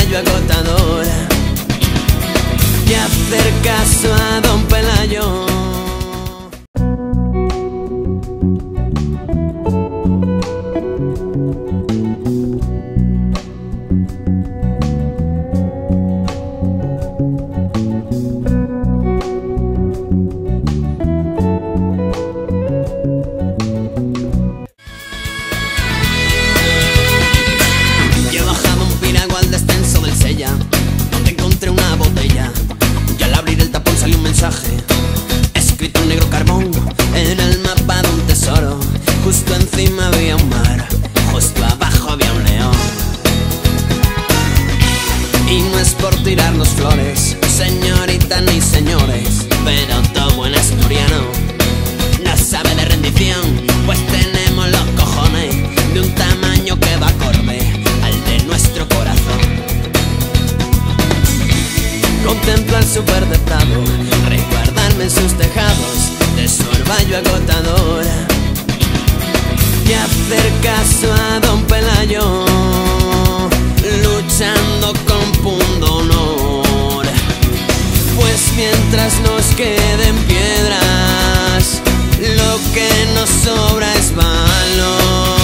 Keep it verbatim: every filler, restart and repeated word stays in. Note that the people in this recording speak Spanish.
sorballo agotador y hacer caso a don Pelayo. Donde encontré una botella y al abrir el tapón salió un mensaje escrito en negro carbón en el mapa de un tesoro. Justo encima había un mar, justo abajo había un león. Y no es por tirarnos flores, señorita ni señores, pero todo buen asturiano no sabe de rendición, pues tenemos los cojones de un tamaño que va acorde al de nuestro corazón. Contemplo al superdotado resguardarme en sus tejados de sorballo agotador y hacer caso a don Pelayo, luchando con punto honor. Pues mientras nos queden piedras, lo que nos sobra es valor.